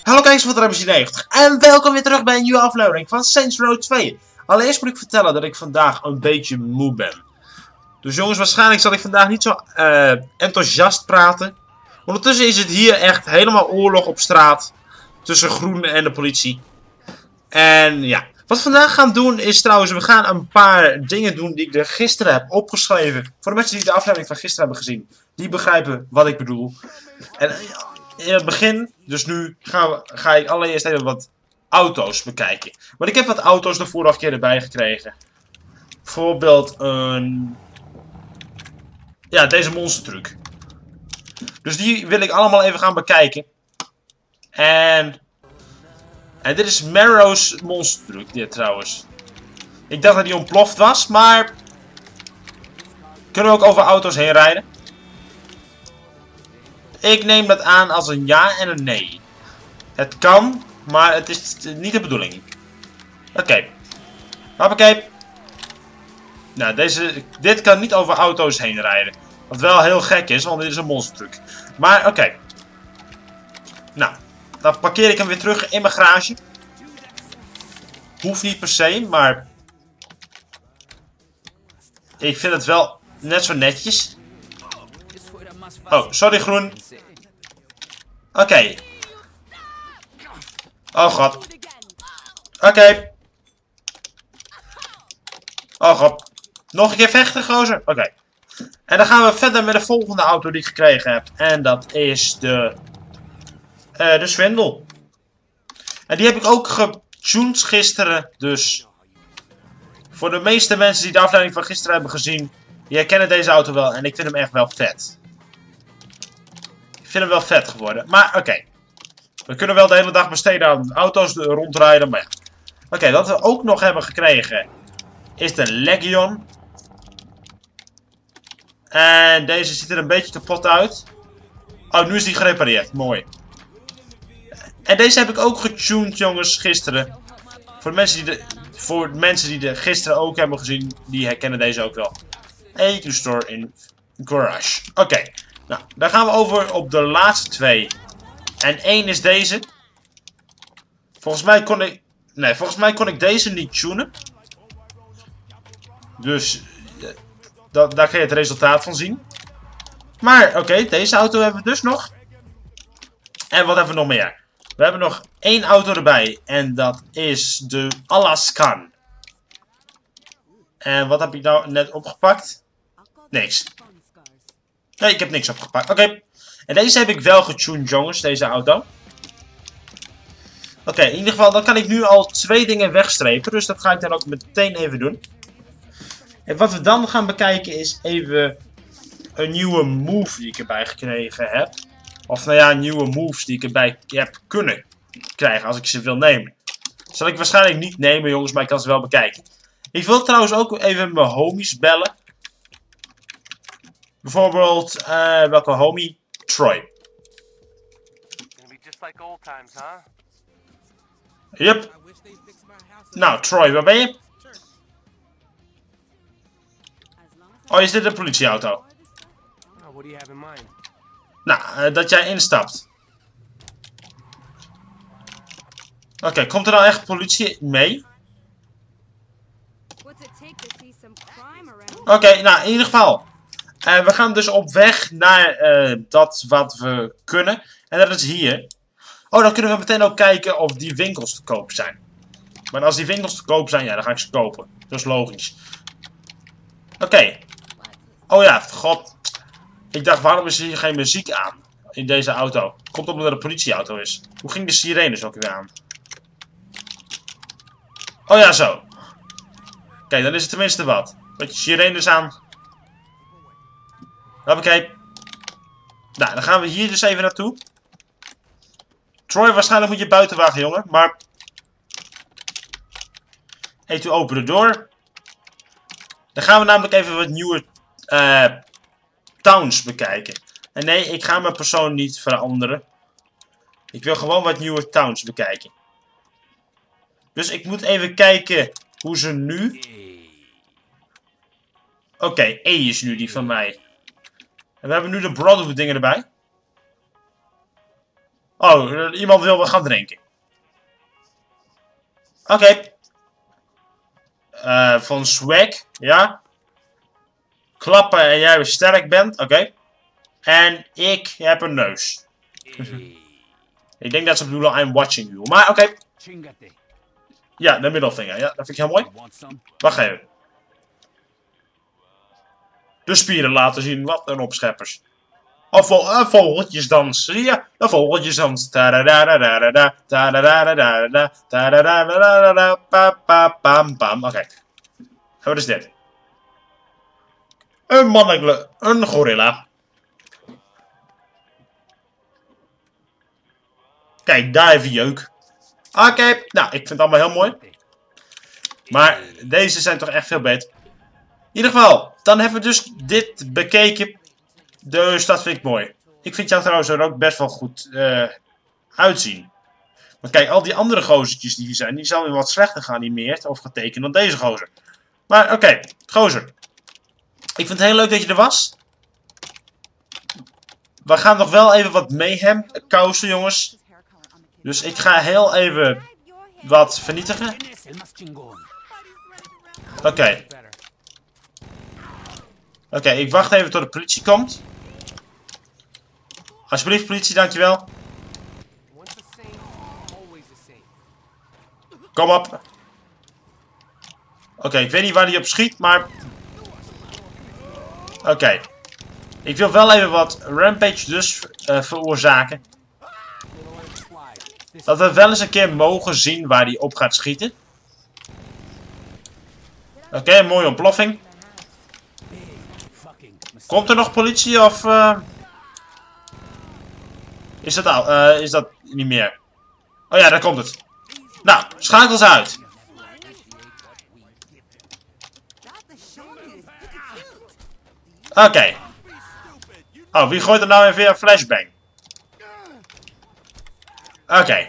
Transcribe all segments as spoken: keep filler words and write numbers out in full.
Hallo kijkers van Drummer negentig en welkom weer terug bij een nieuwe aflevering van Saints Row twee. Allereerst moet ik vertellen dat ik vandaag een beetje moe ben. Dus jongens, waarschijnlijk zal ik vandaag niet zo uh, enthousiast praten. Ondertussen is het hier echt helemaal oorlog op straat tussen Groen en de politie. En ja, wat we vandaag gaan doen is trouwens, we gaan een paar dingen doen die ik er gisteren heb opgeschreven. Voor de mensen die de aflevering van gisteren hebben gezien, die begrijpen wat ik bedoel. En in het begin, dus nu gaan we, ga ik allereerst even wat auto's bekijken. Want ik heb wat auto's de vorige keer erbij gekregen. Bijvoorbeeld een... Ja, deze monstertruck. Dus die wil ik allemaal even gaan bekijken. En... En dit is Marrow's monstertruck, dit trouwens. Ik dacht dat die ontploft was, maar... Kunnen we ook over auto's heen rijden? Ik neem dat aan als een ja en een nee. Het kan, maar het is niet de bedoeling. Oké. Okay. Hoppakee. Nou, deze, dit kan niet over auto's heen rijden. Wat wel heel gek is, want dit is een monstertruck. Maar oké. Okay. Nou, dan parkeer ik hem weer terug in mijn garage. Hoeft niet per se, maar... Ik vind het wel net zo netjes. Oh, sorry Groen. Oké. Okay. Oh god. Oké. Okay. Oh god. Nog een keer vechten, gozer? Oké. Okay. En dan gaan we verder met de volgende auto die ik gekregen heb. En dat is de... Uh, de Zwendel. En die heb ik ook getuned gisteren. Dus... Voor de meeste mensen die de afleiding van gisteren hebben gezien... Die herkennen deze auto wel. En ik vind hem echt wel vet. Ik vind hem wel vet geworden. Maar oké. Okay. We kunnen wel de hele dag besteden aan auto's rondrijden. Maar ja. Oké, okay, wat we ook nog hebben gekregen. Is de Legion. En deze ziet er een beetje kapot uit. Oh, nu is die gerepareerd. Mooi. En deze heb ik ook getuned, jongens, gisteren. Voor de mensen die de, voor de, mensen die de gisteren ook hebben gezien. Die herkennen deze ook wel. A to store in garage. Oké. Okay. Nou, dan gaan we over op de laatste twee. En één is deze. Volgens mij kon ik... Nee, volgens mij kon ik deze niet tunen. Dus... Da daar kun je het resultaat van zien. Maar, oké, okay, deze auto hebben we dus nog. En wat hebben we nog meer? We hebben nog één auto erbij. En dat is de Alaskan. En wat heb ik nou net opgepakt? Niks. Nee, ik heb niks opgepakt. Oké. Okay. En deze heb ik wel getuned, jongens, deze auto. Oké, okay, in ieder geval, dan kan ik nu al twee dingen wegstrepen. Dus dat ga ik dan ook meteen even doen. En wat we dan gaan bekijken is even een nieuwe move die ik erbij gekregen heb. Of nou ja, nieuwe moves die ik erbij heb kunnen krijgen als ik ze wil nemen. Zal ik waarschijnlijk niet nemen, jongens, maar ik kan ze wel bekijken. Ik wil trouwens ook even mijn homies bellen. Bijvoorbeeld, uh, welke homie? Troy. Yep. Nou, Troy, waar ben je? Oh, is dit een politieauto? Nou, uh, dat jij instapt. Oké, okay, komt er nou echt politie mee? Oké, okay, nou, in ieder geval. Uh, we gaan dus op weg naar uh, dat wat we kunnen. En dat is hier. Oh, dan kunnen we meteen ook kijken of die winkels te koop zijn. Maar als die winkels te koop zijn, ja, dan ga ik ze kopen. Dat is logisch. Oké. Okay. Oh ja, god. Ik dacht, waarom is hier geen muziek aan? In deze auto. Komt omdat het een politieauto is. Hoe ging de sirenes ook weer aan? Oh ja, zo. Oké, okay, dan is het tenminste wat. Beetje sirenes aan. Hoppakee. Nou, dan gaan we hier dus even naartoe. Troy, waarschijnlijk moet je buiten wachten, jongen. Maar... E twee open de deur. Dan gaan we namelijk even wat nieuwe uh, towns bekijken. En nee, ik ga mijn persoon niet veranderen. Ik wil gewoon wat nieuwe towns bekijken. Dus ik moet even kijken hoe ze nu... Oké, okay, E is nu die van mij. En we hebben nu de Brotherhood dingen erbij. Oh, iemand wil wel gaan drinken. Oké. Okay. Uh, van swag, ja. Klappen en jij weer sterk bent, oké. Okay. En ik heb een neus. Ik denk dat ze bedoelen, I'm watching you. Maar oké. Okay. Ja, de middelvinger, ja, dat vind ik heel mooi. Wacht even. De spieren laten zien, wat een opscheppers. Een vo vogeltjesdans, zie je? Een vogeltjesdans. Oké. Wat is dit? Een mannelijke, een gorilla. Kijk, daar even jeuk. Oké, okay. Nou, ik vind het allemaal heel mooi. Maar deze zijn toch echt veel beter. In ieder geval, dan hebben we dus dit bekeken. Dus dat vind ik mooi. Ik vind jou trouwens er ook best wel goed uh, uitzien. Want kijk, al die andere gozertjes die hier zijn, die zijn weer wat slechter geanimeerd of getekend dan deze gozer. Maar oké, okay, gozer. Ik vind het heel leuk dat je er was. We gaan nog wel even wat mayhem kousen, jongens. Dus ik ga heel even wat vernietigen. Oké. Okay. Oké, okay, ik wacht even tot de politie komt. Alsjeblieft, politie, dankjewel. Kom op. Oké, okay, ik weet niet waar hij op schiet, maar... Oké. Okay. Ik wil wel even wat rampage dus uh, veroorzaken. Dat we wel eens een keer mogen zien waar hij op gaat schieten. Oké, okay, een mooie ontploffing. Komt er nog politie of... Uh... Is dat al? Uh, is dat niet meer? Oh ja, daar komt het. Nou, schakel ze uit. Oké. Okay. Oh, wie gooit er nou even een flashbang? Oké. Okay.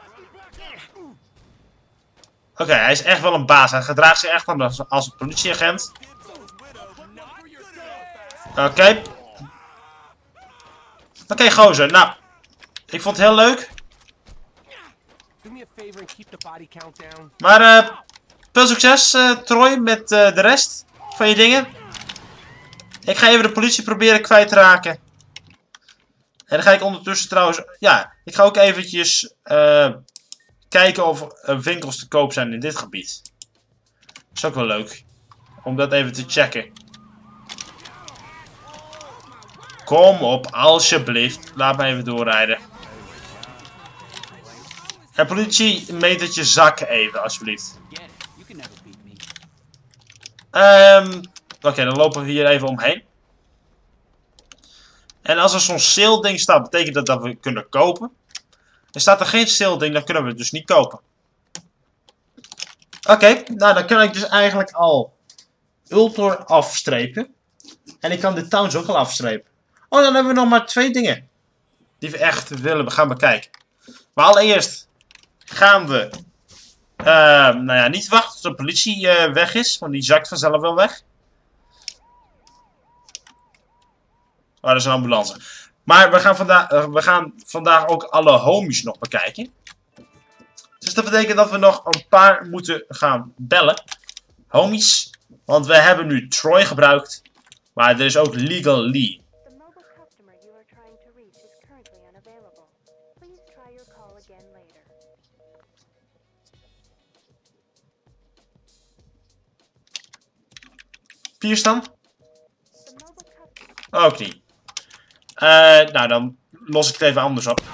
Oké, okay, hij is echt wel een baas. Hij gedraagt zich echt als, als een politieagent. Oké. Okay. Oké, okay, gozer. Nou, ik vond het heel leuk. Maar, uh, veel succes, uh, Troy, met uh, de rest van je dingen. Ik ga even de politie proberen kwijt te raken. En dan ga ik ondertussen trouwens... Ja, ik ga ook eventjes uh, kijken of er winkels te koop zijn in dit gebied. Dat is ook wel leuk. Om dat even te checken. Kom op, alsjeblieft. Laat me even doorrijden. En politie, metertje zakken even, alsjeblieft. Um, Oké, okay, dan lopen we hier even omheen. En als er zo'n sale ding staat, betekent dat dat we kunnen kopen. En staat er geen sale ding, dan kunnen we het dus niet kopen. Oké, okay, nou dan kan ik dus eigenlijk al Ultor afstrepen. En ik kan de towns ook al afstrepen. Oh, dan hebben we nog maar twee dingen. Die we echt willen gaan bekijken. Maar allereerst gaan we... Uh, nou ja, niet wachten tot de politie uh, weg is. Want die zakt vanzelf wel weg. Oh, dat is een ambulance. Maar we gaan, vandaag, uh, we gaan vandaag ook alle homies nog bekijken. Dus dat betekent dat we nog een paar moeten gaan bellen. Homies. Want we hebben nu Troy gebruikt. Maar er is ook Legal Lee. Vier staan? Ook niet. Uh, nou, dan los ik het even anders op.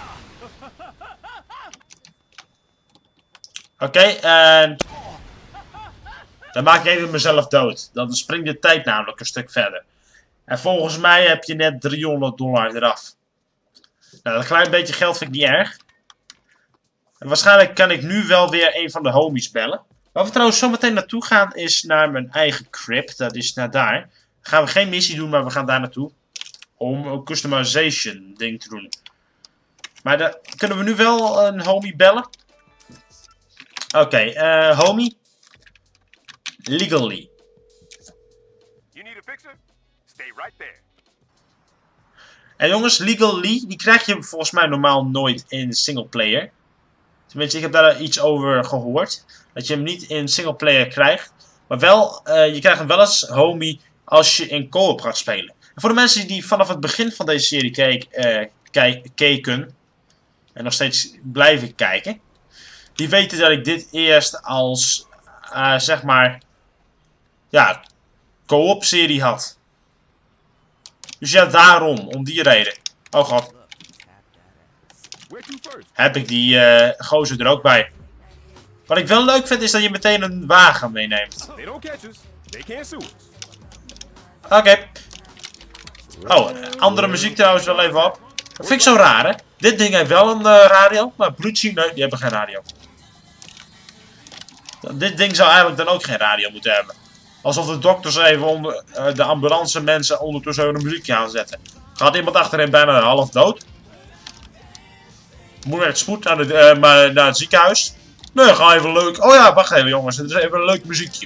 Oké, okay, en... Dan maak ik even mezelf dood. Dan springt de tijd namelijk een stuk verder. En volgens mij heb je net driehonderd dollar eraf. Nou, dat klein beetje geld vind ik niet erg. En waarschijnlijk kan ik nu wel weer een van de homies bellen. Waar we trouwens zometeen naartoe gaan is naar mijn eigen crib. Dat is naar daar. Dan gaan we geen missie doen, maar we gaan daar naartoe. Om een customization ding te doen. Maar dan kunnen we nu wel een homie bellen. Oké, okay, uh, homie. Legally. En jongens, Legal Lee, die krijg je volgens mij normaal nooit in singleplayer. Tenminste, ik heb daar iets over gehoord. Dat je hem niet in singleplayer krijgt. Maar wel, uh, je krijgt hem wel eens, homie, als je in co-op gaat spelen. En voor de mensen die vanaf het begin van deze serie keek, uh, kijk, keken. En nog steeds blijven kijken. Die weten dat ik dit eerst als, uh, zeg maar, ja, co-op serie had. Dus ja, daarom, om die reden. Oh god. Heb ik die uh, gozer er ook bij. Wat ik wel leuk vind is dat je meteen een wagen meeneemt. Oké. Okay. Oh, andere muziek trouwens wel even op. Dat vind ik zo raar, hè. Dit ding heeft wel een uh, radio, maar Brucci, nee, die hebben geen radio. Dit ding zou eigenlijk dan ook geen radio moeten hebben. Alsof de dokters even onder, uh, de ambulance mensen ondertussen een muziekje aanzetten. Gaat iemand achterin bijna half dood? Moet met spoed naar, de, uh, maar naar het ziekenhuis? Nee, ga even leuk. Oh ja, wacht even jongens, het is even een leuk muziekje.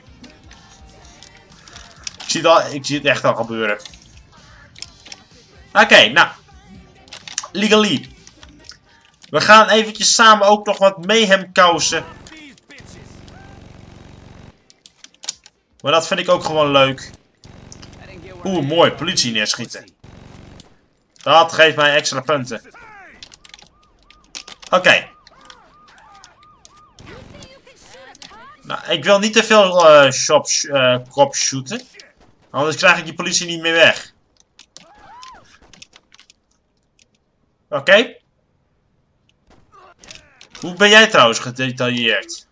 Ik zie het, al, ik zie het echt al gebeuren. Oké, okay, nou. Legal Lee. We gaan eventjes samen ook nog wat mayhem kousen. Maar dat vind ik ook gewoon leuk. Oeh, mooi. Politie neerschieten. Dat geeft mij extra punten. Oké. Okay. Nou, ik wil niet te veel uh, shops, uh, cops shooten. Anders krijg ik die politie niet meer weg. Oké. Okay. Hoe ben jij trouwens gedetailleerd?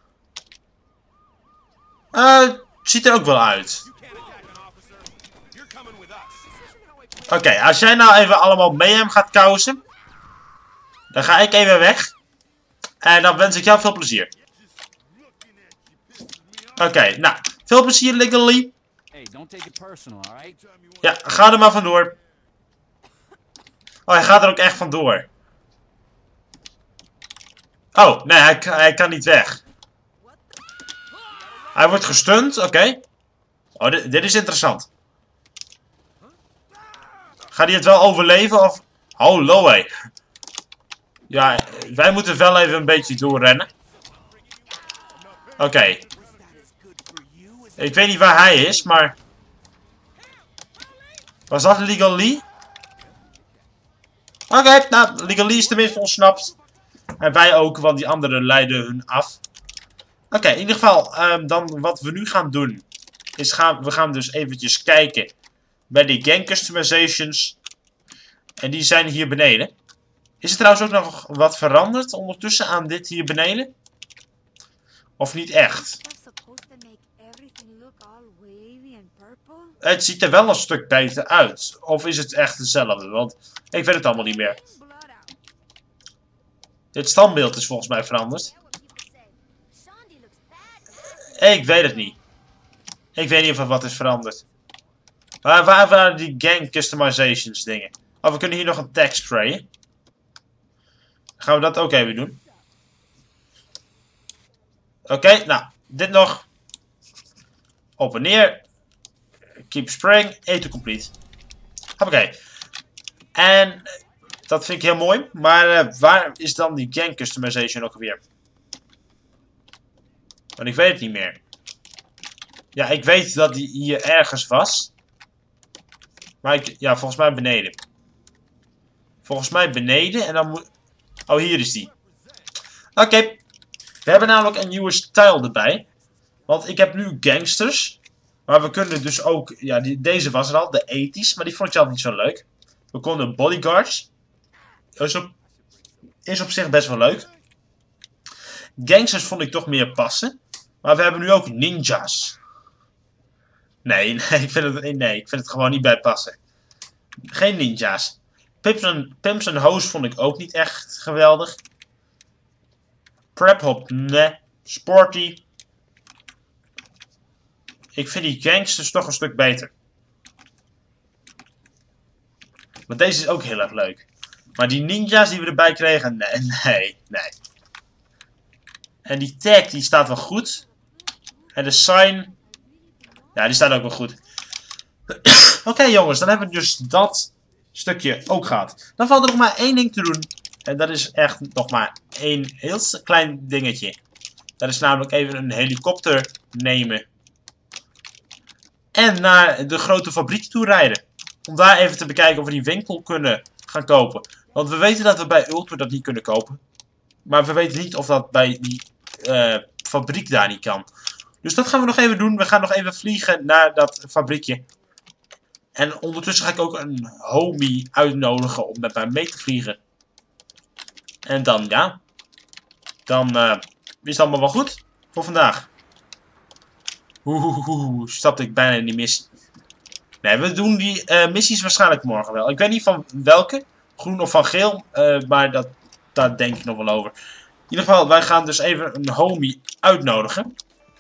Uh, ziet er ook wel uit. Oké, okay, als jij nou even allemaal mayhem gaat kousen. Dan ga ik even weg. En dan wens ik jou veel plezier. Oké, okay, nou. Veel plezier, Legal Lee. Ja, ga er maar vandoor. Oh, hij gaat er ook echt vandoor. Oh, nee, hij, hij kan niet weg. Hij wordt gestunt, oké. Okay. Oh, dit, dit is interessant. Gaat hij het wel overleven of... Oh, Loe. Ja, wij moeten wel even een beetje doorrennen. Oké. Okay. Ik weet niet waar hij is, maar... Was dat Legal Lee? Oké, okay, nou, Legal Lee is tenminste ontsnapt. En wij ook, want die anderen leiden hun af. Oké, okay, in ieder geval, um, dan wat we nu gaan doen... Is gaan, we gaan dus eventjes kijken... Bij die gang customizations. En die zijn hier beneden. Is er trouwens ook nog wat veranderd ondertussen aan dit hier beneden? Of niet echt? Het ziet er wel een stuk beter uit. Of is het echt hetzelfde? Want ik weet het allemaal niet meer. Dit standbeeld is volgens mij veranderd. Ik weet het niet. Ik weet niet of er wat is veranderd. Waar, waar waren die gang customizations dingen? Oh, we kunnen hier nog een tag sprayen. Gaan we dat ook even doen. Oké, okay, nou. Dit nog. Op en neer. Keep spraying. Eten complete. Oké. Okay. En dat vind ik heel mooi. Maar uh, waar is dan die gang customization ook alweer? Want ik weet het niet meer. Ja, ik weet dat die hier ergens was. Maar ik, ja, volgens mij beneden. Volgens mij beneden en dan moet... Oh, hier is die. Oké. Okay. We hebben namelijk een nieuwe stijl erbij. Want ik heb nu gangsters. Maar we kunnen dus ook... Ja, die, deze was er al, de ethisch. Maar die vond je altijd niet zo leuk. We konden bodyguards. Is op, is op zich best wel leuk. Gangsters vond ik toch meer passen. Maar we hebben nu ook ninjas. Nee, nee, ik vind het, nee, ik vind het gewoon niet bij passen. Geen ninja's. Pimps en, Pimps en Hoes vond ik ook niet echt geweldig. Prep Hop, nee. Sporty. Ik vind die gangsters toch een stuk beter. Maar deze is ook heel erg leuk. Maar die ninja's die we erbij kregen, nee, nee, nee. En die tag, die staat wel goed. En de sign... Ja, die staat ook wel goed. Oké okay, jongens, dan hebben we dus dat stukje ook gehad. Dan valt er nog maar één ding te doen. En dat is echt nog maar één heel klein dingetje. Dat is namelijk even een helikopter nemen. En naar de grote fabriek toe rijden. Om daar even te bekijken of we die winkel kunnen gaan kopen. Want we weten dat we bij Ultra dat niet kunnen kopen. Maar we weten niet of dat bij die uh, fabriek daar niet kan. Dus dat gaan we nog even doen. We gaan nog even vliegen naar dat fabriekje. En ondertussen ga ik ook een homie uitnodigen om met mij mee te vliegen. En dan, ja. Dan uh, is het allemaal wel goed voor vandaag. Oeh, stapte ik bijna in die missie. Nee, we doen die uh, missies waarschijnlijk morgen wel. Ik weet niet van welke. Groen of van geel. Uh, maar dat, daar denk ik nog wel over. In ieder geval, wij gaan dus even een homie uitnodigen.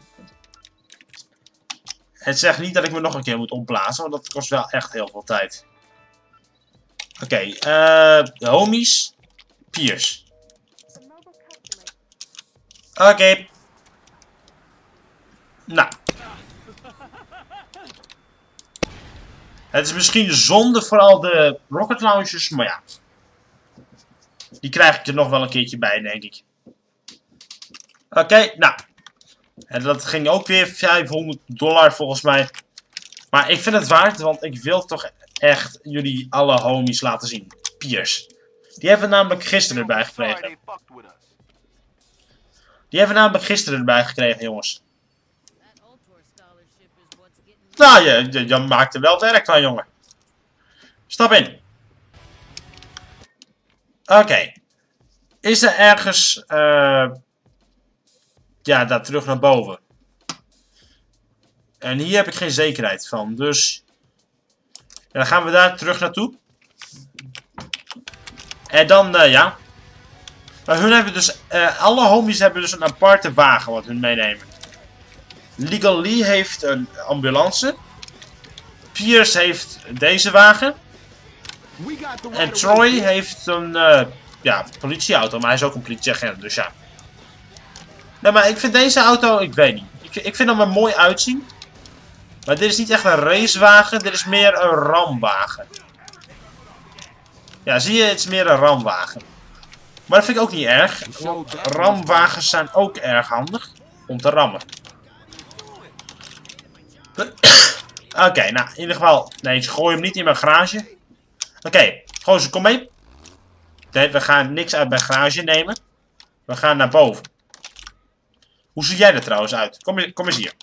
Het zegt niet dat ik me nog een keer moet opblazen. Want dat kost wel echt heel veel tijd. Oké, okay, uh, homies. Piers. Oké. Okay. Nou. Het is misschien zonde voor al de rocket launchers, maar ja. Die krijg ik er nog wel een keertje bij, denk ik. Oké, okay, nou. En dat ging ook weer vijfhonderd dollar volgens mij. Maar ik vind het waard, want ik wil toch echt jullie alle homies laten zien. Piers. Die hebben we namelijk gisteren erbij gekregen. Die hebben we namelijk gisteren erbij gekregen, jongens. Nou, je, je, je maakt er wel werk van, jongen. Stap in. Oké. Okay. Is er ergens... Uh, ja, daar terug naar boven. En hier heb ik geen zekerheid van. Dus... Ja, dan gaan we daar terug naartoe. En dan, uh, ja. Maar hun hebben dus... Uh, alle homies hebben dus een aparte wagen wat hun meenemen. Legal Lee heeft een ambulance. Piers heeft deze wagen. En Troy heeft een uh, ja, politieauto. Maar hij is ook een politieagent, dus ja. Nee, maar ik vind deze auto, ik weet niet. Ik, ik vind hem er mooi uitzien. Maar dit is niet echt een racewagen. Dit is meer een ramwagen. Ja, zie je? Het is meer een ramwagen. Maar dat vind ik ook niet erg. Want ramwagens zijn ook erg handig om te rammen. Oké, okay, nou, in ieder geval... Nee, ik gooi hem niet in mijn garage. Oké, okay, gozer, kom mee. Nee, we gaan niks uit mijn garage nemen. We gaan naar boven. Hoe zie jij er trouwens uit? Kom, kom eens hier.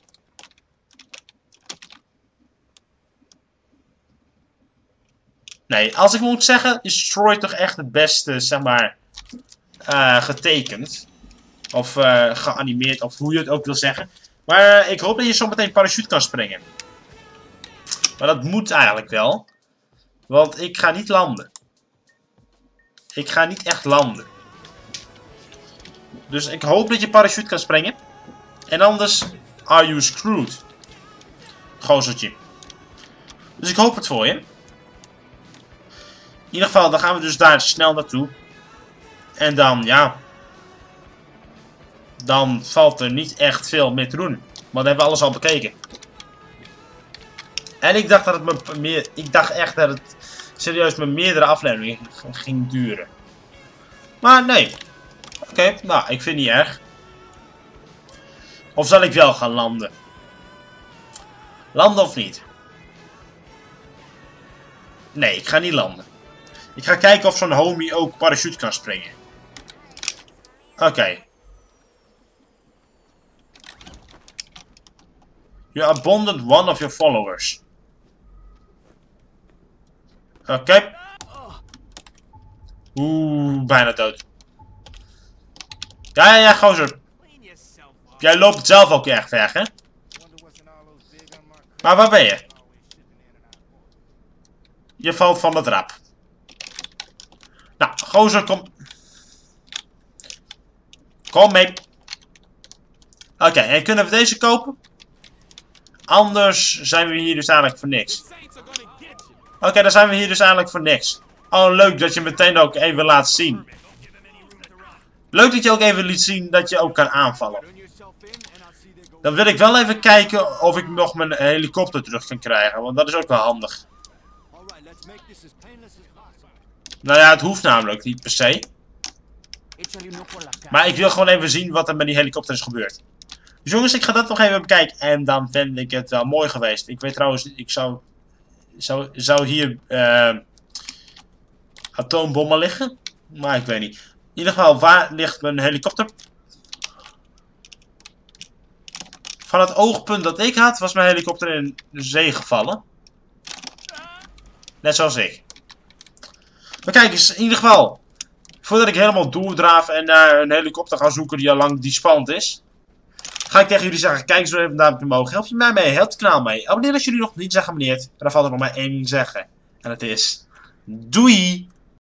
Nee, als ik moet zeggen, is Troy toch echt het beste, zeg maar, uh, getekend. Of uh, geanimeerd, of hoe je het ook wil zeggen. Maar uh, ik hoop dat je zometeen parachute kan springen. Maar dat moet eigenlijk wel. Want ik ga niet landen. Ik ga niet echt landen. Dus ik hoop dat je parachute kan springen. En anders are you screwed. Gozertje. Dus ik hoop het voor je. In ieder geval, dan gaan we dus daar snel naartoe. En dan, ja. Dan valt er niet echt veel meer te doen. Want dan hebben we alles al bekeken. En ik dacht dat het me meer... Ik dacht echt dat het serieus met meerdere afleveringen ging duren. Maar nee. Oké, okay, nou, ik vind het niet erg. Of zal ik wel gaan landen? Landen of niet? Nee, ik ga niet landen. Ik ga kijken of zo'n homie ook parachute kan springen. Oké. Okay. You abandoned one of your followers. Oké. Okay. Oeh, bijna dood. Ja, ja, ja, gozer. Jij loopt zelf ook echt weg, hè? Maar waar ben je? Je valt van de trap. Nou, gozer, kom. Kom mee. Oké, okay, en kunnen we deze kopen? Anders zijn we hier dus eigenlijk voor niks. Oké, okay, dan zijn we hier dus eigenlijk voor niks. Oh, leuk dat je meteen ook even laat zien. Leuk dat je ook even liet zien dat je ook kan aanvallen. Dan wil ik wel even kijken of ik nog mijn helikopter terug kan krijgen. Want dat is ook wel handig. Nou ja, het hoeft namelijk niet per se. Maar ik wil gewoon even zien wat er met die helikopter is gebeurd. Dus jongens, ik ga dat nog even bekijken. En dan vind ik het wel mooi geweest. Ik weet trouwens, ik zou... Zou, zou hier... Uh, atoombommen liggen? Maar ik weet niet. In ieder geval, waar ligt mijn helikopter? Van het oogpunt dat ik had, was mijn helikopter in de zee gevallen. Net zoals ik. Maar kijk eens, in ieder geval. Voordat ik helemaal doordraaf en naar een helikopter ga zoeken die al lang die spannend is. Ga ik tegen jullie zeggen, kijk eens even een duimpje omhoog. Help je mij mee, help het kanaal mee. Abonneer als jullie nog niet zijn geabonneerd. En dan valt er nog maar één ding zeggen. En dat is... Doei!